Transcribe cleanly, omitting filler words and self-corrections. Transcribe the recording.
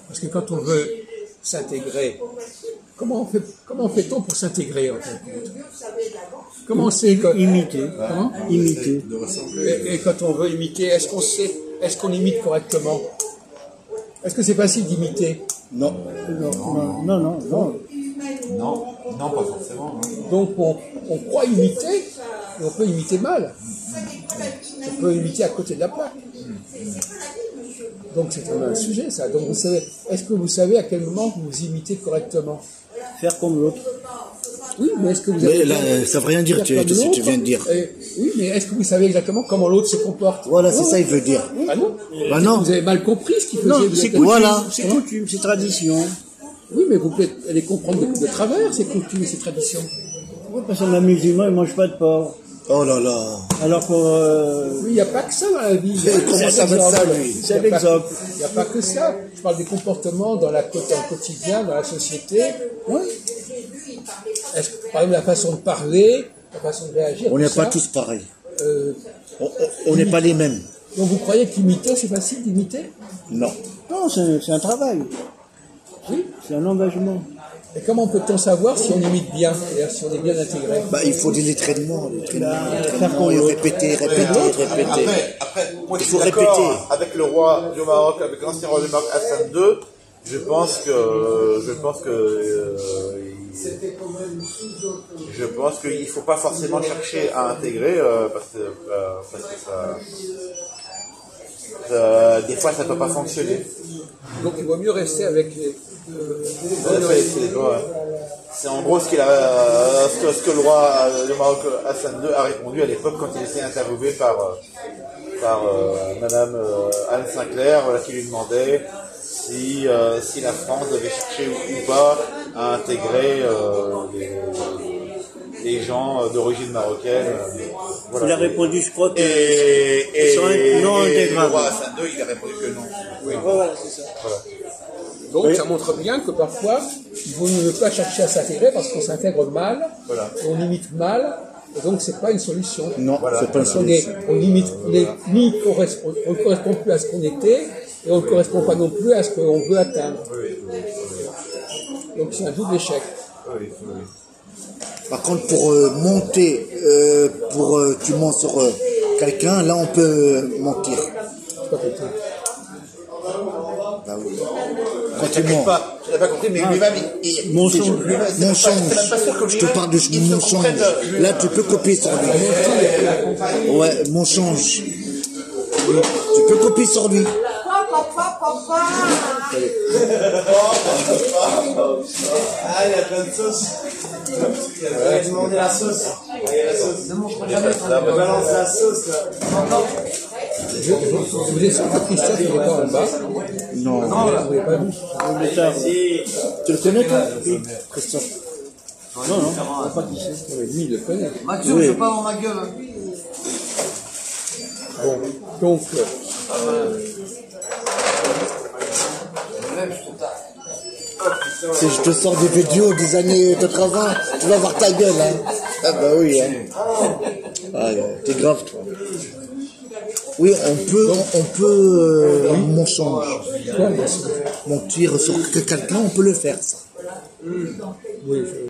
Parce que quand on veut s'intégrer, comment fait-on pour s'intégrer en fait? Comment c'est Imiter. Comment Imiter. et quand on veut imiter, est-ce qu'on imite correctement? Est-ce que c'est facile d'imiter? Non. Non. Non, pas forcément. Donc on croit imiter, et on peut imiter mal. On peut imiter à côté de la plaque. Donc c'est un sujet ça. Donc est-ce que vous savez à quel moment vous imitez correctement? Faire comme l'autre. Oui, mais est-ce que vous Mais avez... là, ça veut rien dire, tu viens de dire. Oui, mais est-ce que vous savez exactement comment l'autre se comporte? Voilà, c'est ça il veut dire. Ah non? Bah non. Vous avez mal compris ce qu'il faisait. Non, vous c'est êtes- coutume, Voilà. c'est coutume, c'est tradition. Oui, mais vous pouvez aller comprendre de travers ces coutumes et ces traditions. Oui, parce qu'on est musulman, il ne mange pas de porc. Oh là là. Alors pour... Oui, il n'y a pas que ça dans la vie. comment ça va être ça, lui? C'est l'exemple. Il n'y a pas que ça. Je parle des comportements dans le quotidien, dans la société. Oui. Par exemple, la façon de parler, la façon de réagir. On tout n'est ça. pas tous pareils. Euh, On n'est pas les mêmes. donc vous croyez qu'imiter, c'est facile d'imiter? Non. Non, c'est un travail. Oui. C'est un engagement. Et comment peut-on savoir si on imite bien, c'est-à-dire si on est bien intégré? Bah, il faut des entraînements, Après, répéter. moi je Il suis faut d'accord répéter. avec le roi du Maroc, avec l'ancien roi du Maroc Hassan II. Je pense qu'il faut pas forcément chercher à intégrer parce que des fois ça peut pas fonctionner. Donc il vaut mieux rester avec les... C'est en gros ce que le roi du Maroc Hassan II a répondu à l'époque quand il était interviewé par Madame Anne Sinclair, voilà, qui lui demandait si la France devait chercher ou pas à intégrer les gens d'origine marocaine. Voilà. Il a répondu, je crois, que Et sont non intégrables. le roi Hassan II, il a répondu que non. Oui. Voilà, c'est ça. Voilà. Donc Oui. ça montre bien que parfois, il vaut mieux ne pas chercher à s'intégrer parce qu'on s'intègre mal, Voilà. on imite mal, et donc c'est pas une solution. Non, Voilà. c'est pas une Parce qu'on est, solution. on ne correspond plus à ce qu'on était, et on ne correspond pas non plus à ce qu'on veut atteindre. Donc c'est un double échec. Par contre, pour monter, tu montes sur quelqu'un, là on peut mentir. C'est pas compris. Bah oui. Quand tu mens. Je n'ai pas compris, mais lui-même, il Mensonge. c'est même pas sûr que Je te lui-même, parle de il se mensonge. comprenne lui-même. Là, tu peux copier sur lui. Ouais, mensonge. Tu peux copier sur lui. Ah, il y a plein de sauces. Il a demandé la sauce. Balance la sauce, là. Vous êtes sûr que Christophe n'est pas en bas? Non. Vous l'avez pas vu? Tu le connais, toi? Oui. Christophe. Non, pas qui c'est. Lui, il le connaît. Mathieu, Oui. je veux pas dans ma gueule. Bon, donc, Si je te sors des vidéos des années 80, tu vas voir ta gueule, hein. Ah bah oui, hein. Ah, t'es grave, toi. Oui, on peut mensonge. quoi, bien sûr. Mentir sur quelqu'un, on peut le faire, ça. Oui,